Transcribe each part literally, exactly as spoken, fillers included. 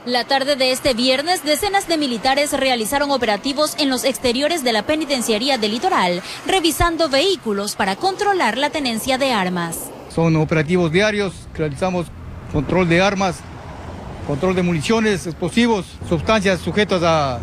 La tarde de este viernes, decenas de militares realizaron operativos en los exteriores de la penitenciaría del Litoral, revisando vehículos para controlar la tenencia de armas. Son operativos diarios, realizamos control de armas, control de municiones, explosivos, sustancias sujetas a,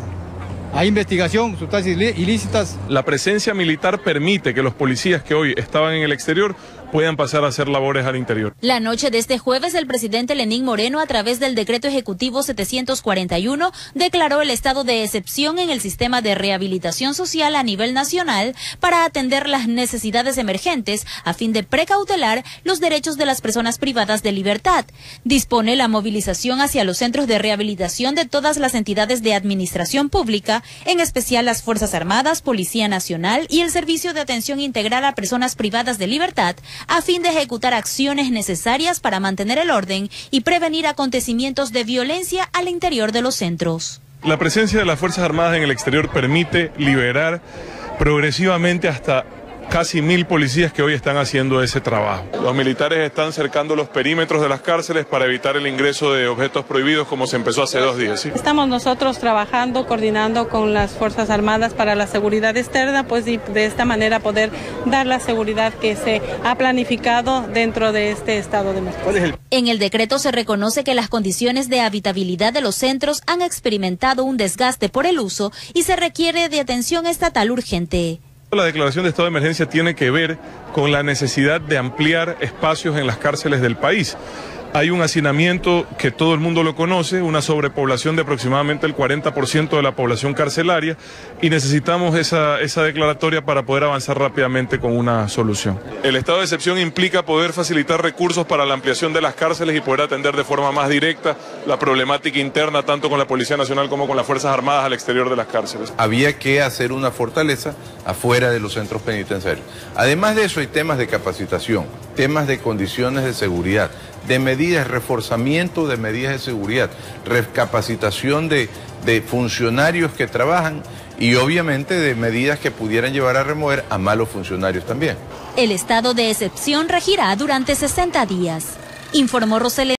a investigación, sustancias ilícitas. La presencia militar permite que los policías que hoy estaban en el exterior puedan pasar a hacer labores al interior. La noche de este jueves, el presidente Lenín Moreno, a través del decreto ejecutivo setecientos cuarenta y uno, declaró el estado de excepción en el sistema de rehabilitación social a nivel nacional para atender las necesidades emergentes a fin de precautelar los derechos de las personas privadas de libertad. Dispone la movilización hacia los centros de rehabilitación de todas las entidades de administración pública, en especial las Fuerzas Armadas, Policía Nacional y el Servicio de Atención Integral a Personas Privadas de Libertad, a fin de ejecutar acciones necesarias para mantener el orden y prevenir acontecimientos de violencia al interior de los centros. La presencia de las Fuerzas Armadas en el exterior permite liberar progresivamente hasta casi mil policías que hoy están haciendo ese trabajo. Los militares están cercando los perímetros de las cárceles para evitar el ingreso de objetos prohibidos, como se empezó hace dos días. ¿Sí? Estamos nosotros trabajando, coordinando con las Fuerzas Armadas para la seguridad externa, pues y de esta manera poder dar la seguridad que se ha planificado dentro de este estado de emergencia. En el decreto se reconoce que las condiciones de habitabilidad de los centros han experimentado un desgaste por el uso y se requiere de atención estatal urgente. La declaración de estado de emergencia tiene que ver con la necesidad de ampliar espacios en las cárceles del país. Hay un hacinamiento que todo el mundo lo conoce, una sobrepoblación de aproximadamente el cuarenta por ciento de la población carcelaria y necesitamos esa, esa declaratoria para poder avanzar rápidamente con una solución. El estado de excepción implica poder facilitar recursos para la ampliación de las cárceles y poder atender de forma más directa la problemática interna tanto con la Policía Nacional como con las Fuerzas Armadas al exterior de las cárceles. Había que hacer una fortaleza afuera de los centros penitenciarios. Además de eso hay temas de capacitación, temas de condiciones de seguridad, de medidas, reforzamiento de medidas de seguridad, recapacitación de, de funcionarios que trabajan y obviamente de medidas que pudieran llevar a remover a malos funcionarios también. El estado de excepción regirá durante sesenta días, informó Roselena.